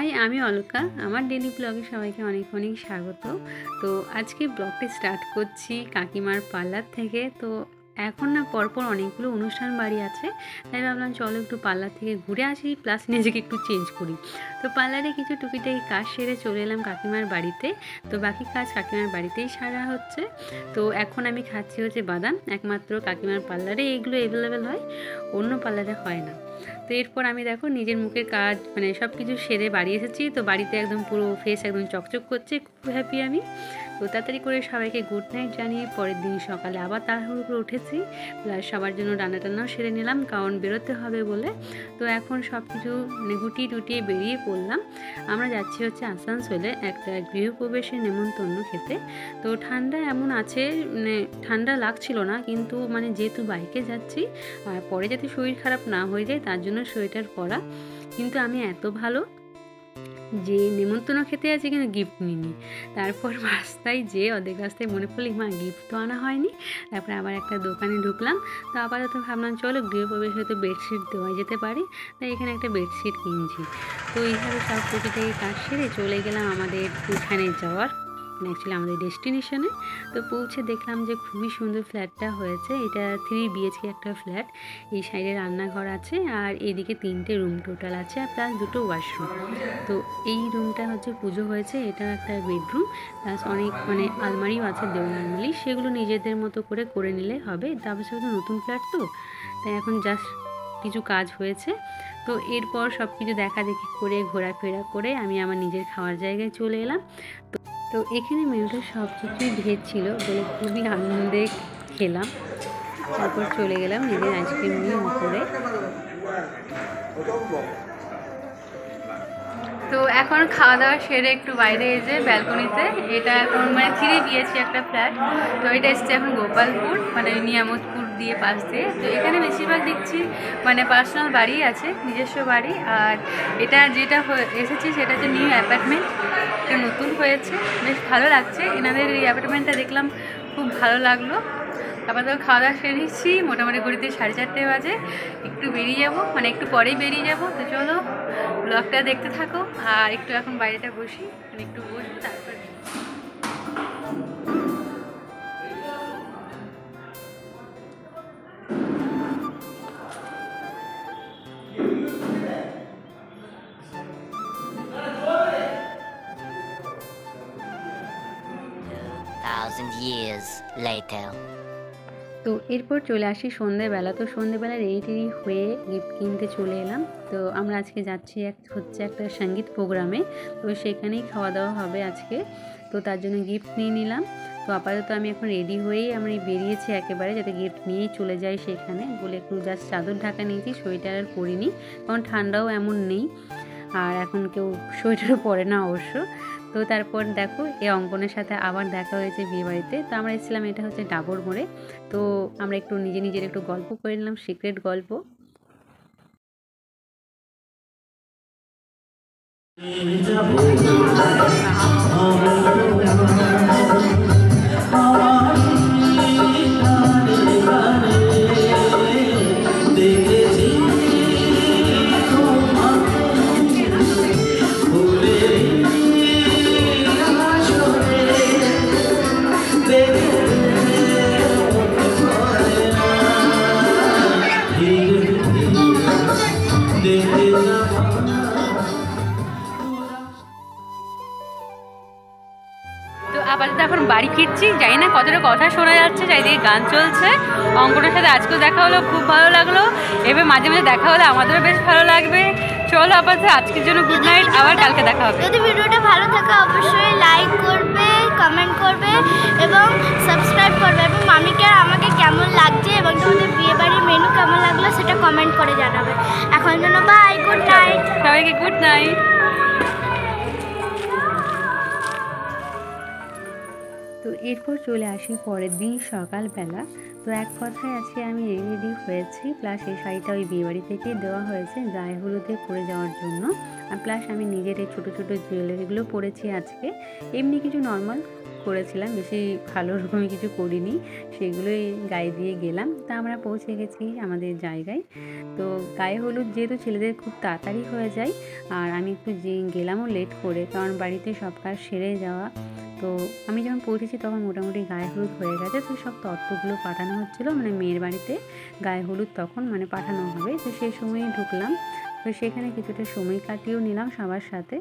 High, আমি অলকা। আমার daily ব্লগে সবাইকে অনেক অনেক স্বাগত। তো আজকে ব্লগটি স্টার্ট করছি কাকিমার পার্লার থেকে। তো এখন না পরপর অনেকগুলো অনুষ্ঠান বাড়ি আছে, তাই ভাবলাম চলো একটু পার্লার থেকে ঘুরে আসি, প্লাস নিজেকে একটু চেঞ্জ করি। তো পার্লারে কিছু টুকিটাকি কাজ সেরে চলে এলাম কাকিমার বাড়িতে। তো বাকি কাজ কাকিমার বাড়িতেই সারা হচ্ছে। তো এখন আমি খাচ্ছি হচ্ছে বাদাম। একমাত্র কাকিমার পার্লারে এগুলো অ্যাভেলেবেল হয়, অন্য পার্লারে হয় না। তো এরপর আমি দেখো নিজের মুখের কাজ মানে সব কিছু সেরে বাড়ি এসেছি। তো বাড়িতে একদম পুরো ফেস একদম চকচক করছে, খুব হ্যাপি আমি। তো তাড়াতাড়ি করে সবাইকে গুড নাইট জানিয়ে পরের দিন সকালে আবার তাড়াহুড়ো করে উঠেছি, প্লাস সবার জন্য রান্না টান্নাও সেরে নিলাম, কারণ বেরোতে হবে বলে। তো এখন সব কিছু মানে গুটিয়ে টুটিয়ে বেরিয়ে পড়লাম। আমরা যাচ্ছি হচ্ছে আসানসোলে একটা গৃহপ্রবেশের নেমন্তন্ন খেতে। তো ঠান্ডা এমন আছে, মানে ঠান্ডা লাগছিল না, কিন্তু মানে যেহেতু বাইকে যাচ্ছি আর পরে যাতে শরীর খারাপ না হয়ে যায় তার জন্য সোয়েটার পরা। কিন্তু আমি এত ভালো যে নেমন্তন্ন খেতে আছে কিন্তু গিফট নিইনি। তারপর রাস্তায় অর্ধেক রাস্তায় মনে পড়লি মা গিফট তো আনা হয়নি। তারপরে আবার একটা দোকানে ঢুকলাম। তো আপাতত ভাবলাম চলো গৃহপ্রবেশে হয়তো বেডশিট দেওয়া যেতে পারে, তাই এখানে একটা বেডশিট কিনছি। তো এইভাবে সব টুকিটাকি কাজ সেরে চলে গেলাম আমাদের এখানে যাওয়ার মানে অ্যাকচুয়ালি আমাদের ডেস্টিনেশনে। তো পৌঁছে দেখলাম যে খুবই সুন্দর ফ্ল্যাটটা হয়েছে। এটা 3 BHK একটা ফ্ল্যাট। এই সাইডে রান্নাঘর আছে আর এদিকে 3টে রুম টোটাল আছে, আর প্লাস 2টো ওয়াশরুম। তো এই রুমটা হচ্ছে পুজো হয়েছে, এটা একটা বেডরুম, প্লাস অনেক মানে আলমারিও আছে দেওয়ালি, সেগুলো নিজেদের মতো করে নিলে হবে। তারপর সাথে নতুন ফ্ল্যাট তো, তাই এখন জাস্ট কিছু কাজ হয়েছে। তো এরপর সব কিছু দেখা দেখি করে ঘোরাফেরা করে আমি আমার নিজের খাওয়ার জায়গায় চলে এলাম। তো এখানে মেনুতে সব কিছুই ভেজ ছিল বলে খুবই আনন্দে খেলাম। তারপর চলে গেলাম নিজের আইসক্রিম নিয়ে উপরে। তো এখন খাওয়া দাওয়া সেরে একটু বাইরে এসে ব্যালকনিতে, এটা এখন মানে 3 BHK একটা ফ্ল্যাট। তো এটা এসছে এখন গোপালপুর মানে নিয়ামতপুর দিয়ে পাশ দিয়ে। তো এখানে বেশিরভাগ দেখছি মানে পার্সোনাল বাড়ি আছে, নিজস্ব বাড়ি। আর এটা যেটা এসেছি সেটা হচ্ছে নিউ অ্যাপার্টমেন্ট, এটা নতুন হয়েছে, বেশ ভালো লাগছে। এনাদের এই অ্যাপার্টমেন্টটা দেখলাম, খুব ভালো লাগলো। আপাতত খাওয়া দাওয়া সেরে নিচ্ছি, মোটামুটি ঘড়িতে 4:30 বাজে। একটু বেরিয়ে যাব, মানে একটু পরেই বেরিয়ে যাব। তো চলো ব্লগটা দেখতে থাকো। আর একটু এখন বাইরেটা বসি, মানে একটু বসবো তারপর। 2,000 years later. তো এরপর চলে আসি সন্ধেবেলা। তো সন্ধেবেলা রেডি হয়ে গিফট কিনতে চলে এলাম। তো আমরা আজকে যাচ্ছি হচ্ছে একটা সঙ্গীত প্রোগ্রামে, তো সেখানেই খাওয়া দাওয়া হবে আজকে। তো তার জন্য গিফট নিয়ে নিলাম। তো আপাতত আমি এখন রেডি হয়েই আমি বেরিয়েছি একেবারে, যাতে গিফট নিয়েই চলে যাই সেখানে বলে একটু জাস্ট চাদর ঢাকা নিয়েছি, সোয়েটার আর পরিনি, কারণ ঠান্ডাও এমন নেই আর এখন কেউ সোয়েটারও পরে না অবশ্য। তো তারপর দেখো এই অঙ্কনের সাথে আবার দেখা হয়েছে বিয়েবাড়িতে। তো আমরা এসেছিলাম, এটা হচ্ছে ডাবর মোড়ে। তো আমরা একটু নিজের একটু গল্প করে নিলাম, সিক্রেট গল্প। তো আপাতত এখন বাড়ি ফিরছি, জানি না কতটা কথা শোনা যাচ্ছে, চারিদিকে গান চলছে। অঙ্কনের সাথে আজকেও দেখা হলো, খুব ভালো লাগলো। এবার মাঝে মাঝে দেখা হলে আমাদেরও বেশ ভালো লাগবে। চলো আপাতত আজকের জন্য গুড নাইট, আবার কালকে দেখা হবে। যদি ভিডিওটা ভালো থাকে অবশ্যই লাইক করবে, কমেন্ট করবে এবং সাবস্ক্রাইব করবে। এবং মামিকে আর আমাকে কেমন লাগছে এবং তোমাদের বিয়েবাড়ির মেনু কেমন লাগলো সেটা কমেন্ট করে জানাবে। এখন জন্য বাই, গুড নাইট সবাইকে, গুড নাইট। তো এরপর চলে আসি পরের দিন সকালবেলা। তো এক কথায় আজকে আমি রেডি হয়েছি, প্লাস এই শাড়িটা ওই বিয়েবাড়ি থেকে দেওয়া হয়েছে গায়ে হলুদে পরে যাওয়ার জন্য। আর প্লাস আমি নিজের এই ছোটো ছোটো জুয়েলারিগুলো পরেছি আজকে। এমনি কিছু নর্মাল করেছিলাম, বেশি ভালো রকমই কিছু করিনি, সেগুলোই গায়ে দিয়ে গেলাম। তা আমরা পৌঁছে গেছি আমাদের জায়গায়। তো গায়ে হলুদ যেহেতু ছেলেদের খুব তাড়াতাড়ি হয়ে যায়, আর আমি একটু গেলামও লেট করে, কারণ বাড়িতে সব কাজ সেরে যাওয়া। তো আমি যখন পৌঁছেছি তখন মোটামুটি গায়ে হলুদ হয়ে গেছে। তো সব তত্ত্বগুলো পাঠানো হচ্ছিলো, মানে মেয়ের বাড়িতে গায়ে হলুদ তখন মানে পাঠানো হবে, তো সেই সময়ই ঢুকলাম। তো সেখানে কিছুটা সময় কাটিয়েও নিলাম সবার সাথে।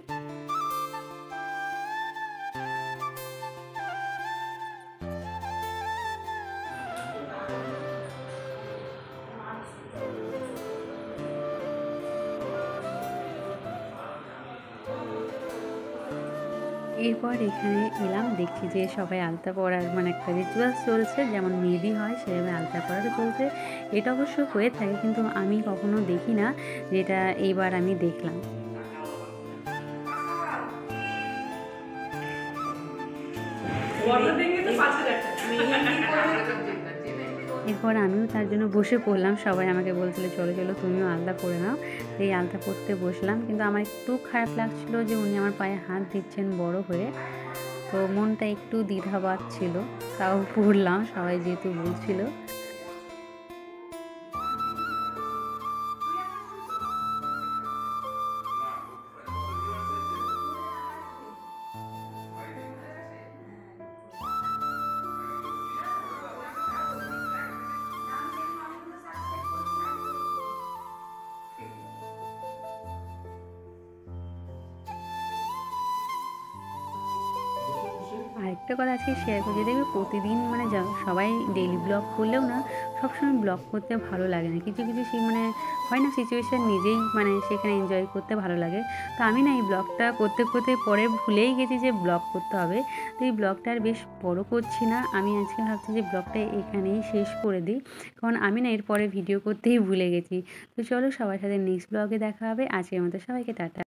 এরপর এখানে এলাম, দেখছি যে সবাই আলতা পরার মানে একটা রিচুয়ালস চলছে, যেমন মেহেদি হয় সেভাবে আলতা পরারও চলছে। এটা অবশ্য হয়ে থাকে, কিন্তু আমি কখনো দেখি না, যেটা এইবার আমি দেখলাম। এরপর আমিও তার জন্য বসে পড়লাম, সবাই আমাকে বলছিল চলো চলো তুমিও আলতা পরে নাও। এই আলতা পরতে বসলাম, কিন্তু আমার একটু খারাপ লাগছিল যে উনি আমার পায়ে হাত দিচ্ছেন বড় হয়ে, তো মনটা একটু দ্বিধাবাদ ছিল, তাও পড়লাম, সবাই যেহেতু বলছিল। আরেকটা কথা আজকে শেয়ার করছি, দেখবে প্রতিদিন মানে সবাই ডেইলি ব্লগ করলেও না সবসময় ব্লগ করতে ভালো লাগে না, কিছু কিছু মানে হয় না সিচুয়েশান নিজেই মানে সেখানে এনজয় করতে ভালো লাগে। তো আমি না এই ব্লগটা করতে করতে পরে ভুলেই গেছি যে ব্লগ করতে হবে, তো এই ব্লগটা আর বেশ বড় করছি না। আমি আজকে ভাবছি যে ব্লগটা এখানেই শেষ করে দিই, কারণ আমি না এরপরে ভিডিও করতেই ভুলে গেছি। তো চলো সবার সাথে নেক্সট ব্লগে দেখা হবে, আজকের মতো সবাইকে টাটা।